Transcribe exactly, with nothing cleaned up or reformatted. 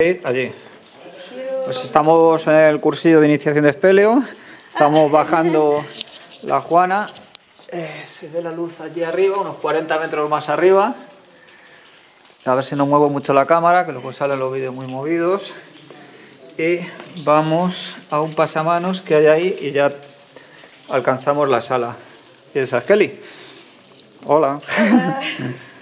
Allí. Pues estamos en el cursillo de iniciación de espeleo. Estamos bajando la Juana. Eh, se ve la luz allí arriba, unos cuarenta metros más arriba. A ver si no muevo mucho la cámara, que luego salen los vídeos muy movidos. Y vamos a un pasamanos que hay ahí y ya alcanzamos la sala. ¿Y esa es Kelly? Hola. Hola.